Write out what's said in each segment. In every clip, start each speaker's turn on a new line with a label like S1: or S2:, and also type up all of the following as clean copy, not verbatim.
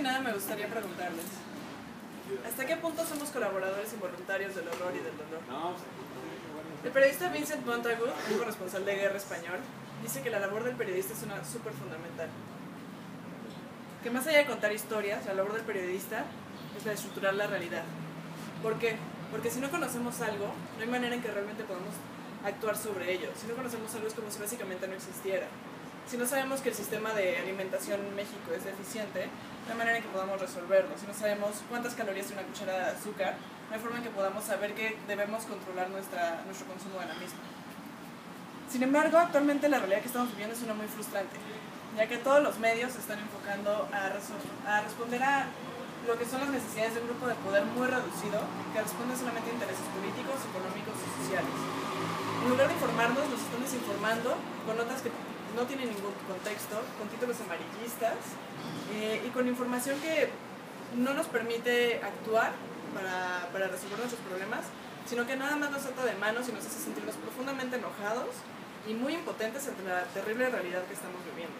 S1: nada me gustaría preguntarles, ¿hasta qué punto somos colaboradores involuntarios del horror y del dolor? El periodista Vincent Montagu, un corresponsal de guerra español, dice que la labor del periodista es una súper fundamental. Que más allá de contar historias, la labor del periodista es la de estructurar la realidad. ¿Por qué? Porque si no conocemos algo, no hay manera en que realmente podamos actuar sobre ello. Si no conocemos algo es como si básicamente no existiera. Si no sabemos que el sistema de alimentación en México es deficiente, no hay manera en que podamos resolverlo. Si no sabemos cuántas calorías tiene una cucharada de azúcar, no hay forma en que podamos saber que debemos controlar nuestro consumo de la misma. Sin embargo, actualmente la realidad que estamos viviendo es una muy frustrante, ya que todos los medios se están enfocando a responder a lo que son las necesidades de un grupo de poder muy reducido, que responde solamente a intereses políticos, económicos y sociales. En lugar de informarnos, nos están desinformando con notas que no tienen ningún contexto, con títulos amarillistas y con información que no nos permite actuar para resolver nuestros problemas, sino que nada más nos ata de manos y nos hace sentirnos profundamente enojados y muy impotentes ante la terrible realidad que estamos viviendo.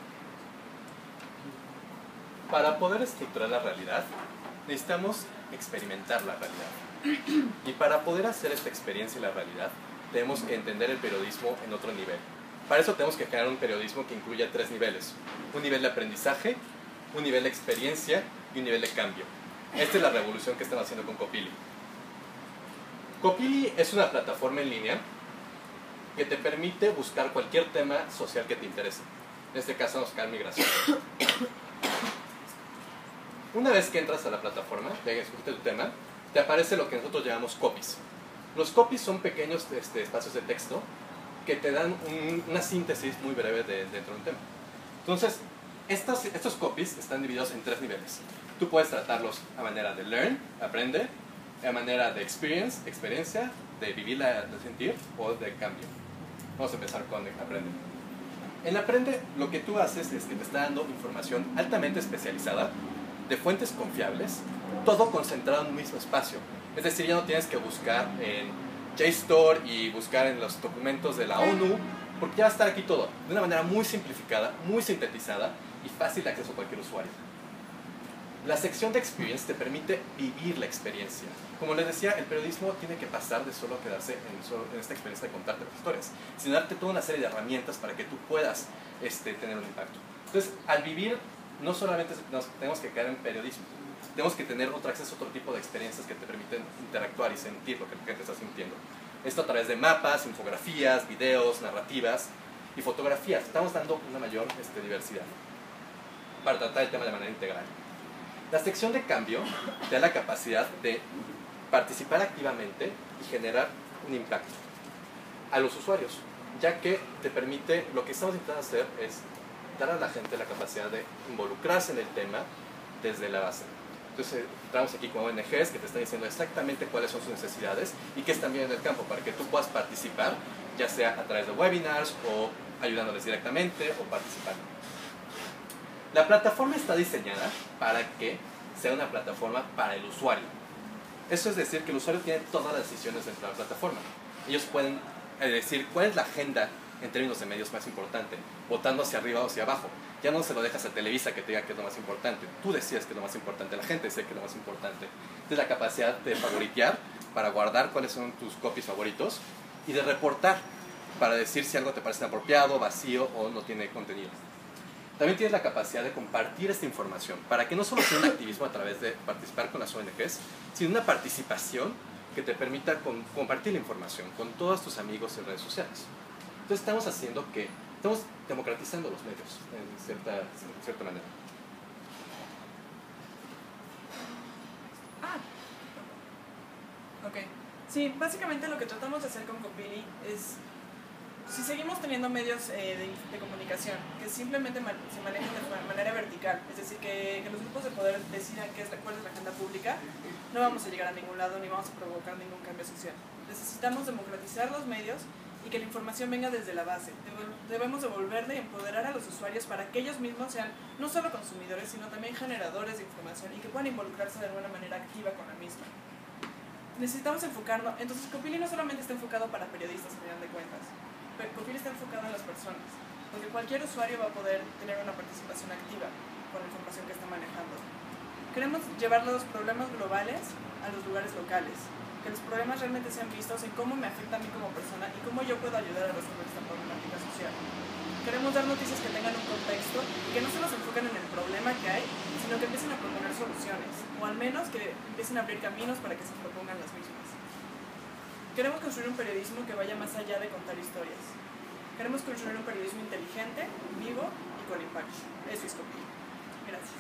S2: Para poder estructurar la realidad, necesitamos experimentar la realidad. Y para poder hacer esta experiencia y la realidad, tenemos que entender el periodismo en otro nivel. Para eso tenemos que crear un periodismo que incluya 3 niveles. Un nivel de aprendizaje, un nivel de experiencia y un nivel de cambio. Esta es la revolución que están haciendo con Copilli. Copilli es una plataforma en línea que te permite buscar cualquier tema social que te interese. En este caso vamos a buscar migración. Una vez que entras a la plataforma, te escuchas tu tema, te aparece lo que nosotros llamamos copies. Los copies son pequeños espacios de texto que te dan una síntesis muy breve dentro de un tema. Entonces, estos copies están divididos en 3 niveles. Tú puedes tratarlos a manera de learn, aprende, a manera de experience, experiencia, de vivir, de sentir, o de cambio. Vamos a empezar con aprende. En aprende, lo que tú haces es que te está dando información altamente especializada, de fuentes confiables, todo concentrado en un mismo espacio. Es decir, ya no tienes que buscar en JSTOR y buscar en los documentos de la ONU, porque ya va a estar aquí todo, de una manera muy simplificada, muy sintetizada y fácil de acceso a cualquier usuario. La sección de Experience te permite vivir la experiencia. Como les decía, el periodismo tiene que pasar de solo quedarse en esta experiencia de contarte las historias, sino darte toda una serie de herramientas para que tú puedas tener un impacto. Entonces, al vivir, no solamente nos tenemos que quedar en periodismo, tenemos que tener otro acceso a otro tipo de experiencias que te permiten interactuar y sentir lo que la gente está sintiendo. Esto a través de mapas, infografías, videos, narrativas y fotografías. Estamos dando una mayor diversidad para tratar el tema de manera integral. La sección de cambio te da la capacidad de participar activamente y generar un impacto a los usuarios, ya que te permite, lo que estamos intentando hacer es dar a la gente la capacidad de involucrarse en el tema desde la base. Entonces entramos aquí con ONGs que te están diciendo exactamente cuáles son sus necesidades y qué están viendo en el campo para que tú puedas participar, ya sea a través de webinars o ayudándoles directamente o participando. La plataforma está diseñada para que sea una plataforma para el usuario. Eso es decir, que el usuario tiene todas las decisiones dentro de la plataforma. Ellos pueden decir cuál es la agenda en términos de medios más importante, votando hacia arriba o hacia abajo. Ya no se lo dejas a Televisa que te diga qué es lo más importante. Tú decides qué es lo más importante, la gente decide qué es lo más importante. Tienes la capacidad de favoritear para guardar cuáles son tus copies favoritos y de reportar para decir si algo te parece inapropiado, vacío o no tiene contenido. También tienes la capacidad de compartir esta información para que no solo sea un activismo a través de participar con las ONGs, sino una participación que te permita compartir la información con todos tus amigos en redes sociales. Entonces estamos democratizando los medios en cierta manera.
S1: Ok. Sí, básicamente lo que tratamos de hacer con Copilli es, si seguimos teniendo medios de comunicación que simplemente se manejan de manera vertical, es decir, que los grupos de poder decidan cuál es la agenda pública, no vamos a llegar a ningún lado ni vamos a provocar ningún cambio social. Necesitamos democratizar los medios y que la información venga desde la base. Debemos devolverle y empoderar a los usuarios para que ellos mismos sean no solo consumidores, sino también generadores de información y que puedan involucrarse de alguna manera activa con la misma. Necesitamos enfocarnos, entonces Copilli no solamente está enfocado para periodistas, al final de cuentas. Copilli está enfocado en las personas, porque cualquier usuario va a poder tener una participación activa con la información que está manejando. Queremos llevar los problemas globales a los lugares locales, que los problemas realmente sean vistos en cómo me afecta a mí como persona y cómo yo puedo ayudar a resolver esta problemática social. Queremos dar noticias que tengan un contexto y que no se nos enfoquen en el problema que hay, sino que empiecen a proponer soluciones, o al menos que empiecen a abrir caminos para que se propongan las mismas. Queremos construir un periodismo que vaya más allá de contar historias. Queremos construir un periodismo inteligente, vivo y con impacto. Eso es Copy. Gracias.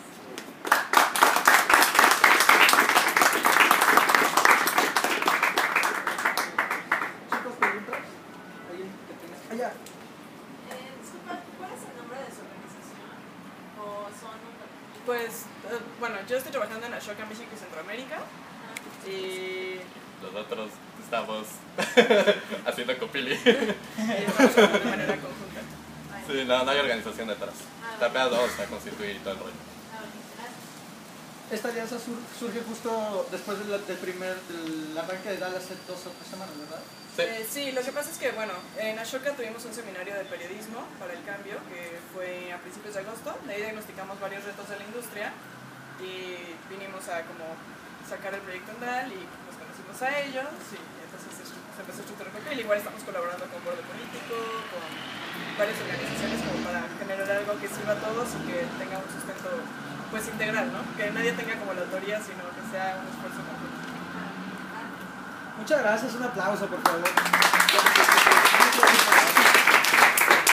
S3: Chicos, preguntas. ¿Alguien que tenga? Allá.
S4: Disculpa, ¿cuál es el nombre de su organización? ¿O son un...
S1: Pues, bueno, yo estoy trabajando en Ashoka, México y Centroamérica. Y
S2: Nosotros estamos haciendo copili.
S1: y estamos trabajando de manera conjunta.
S2: Sí, no hay organización detrás. Está pegado a constituir y todo el rollo.
S3: Esta alianza surge justo después del arranque de Dallas hace 2 o 3 semanas, ¿verdad?
S2: Sí.
S1: Sí, lo que pasa es que, bueno, en Ashoka tuvimos un seminario de periodismo para el cambio que fue a principios de agosto. De ahí diagnosticamos varios retos de la industria y vinimos a como sacar el proyecto en DAL y nos conocimos a ellos y entonces se empezó a estructurar con él. Igual estamos colaborando con Borde Político, con varias organizaciones como para generar algo que sirva a todos y que tenga un sustento pues integral, ¿no? Que nadie tenga como la autoría, sino que sea un esfuerzo conjunto.
S3: Muchas gracias, un aplauso por favor.